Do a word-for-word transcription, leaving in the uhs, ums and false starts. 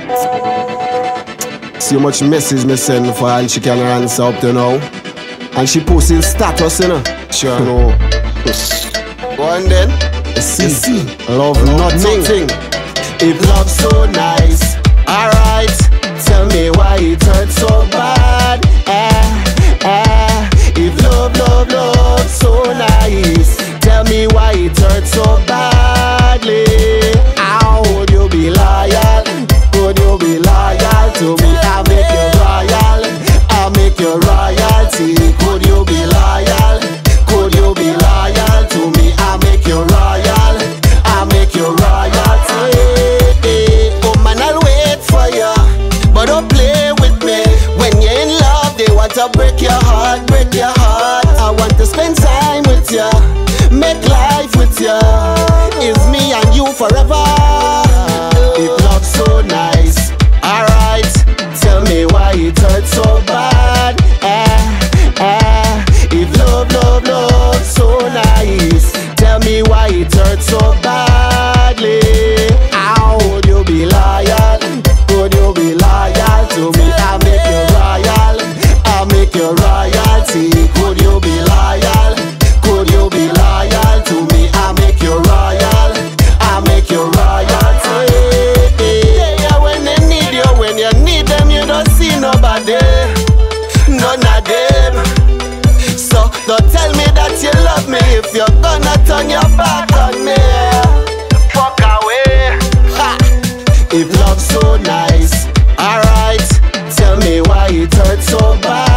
See how much message me send for her and she can answer up to now. And she posting status, you know. Sure no. Go on then. See, see. Love, love nothing. nothing. If love's so nice, alright. Tell me why it hurts so bad. Eh, eh. If love, love, love so nice, tell me why it hurts so badly. Ow, would you be loyal? Would you be loyal to me? I'll make you royal. I'll make you royalty. Could you be loyal? Could you be loyal to me? I'll make you royal. I'll make you royalty. Oh man, I'll wait for you, but don't play with me. When you're in love, they want to break your heart, break your heart. I want to spend time with you, make life with you. It's me and you forever. If love's so nice, alright. Tell me why it hurts so bad. Eh, eh. If love, love, love so nice, tell me why it hurts so badly. How would you be loyal? Would you be loyal to me? I'll make you royal. I'll make you royalty. Could you be loyal? Could you be loyal to me? I'll make you royal. I'll make you royalty. Yeah, when they need you, when you need them, you don't see nobody. None of them. So don't tell me that you love me if you're gonna turn your back on me. Fuck away. Ha. If love's so nice, alright. Tell me why it hurts so bad.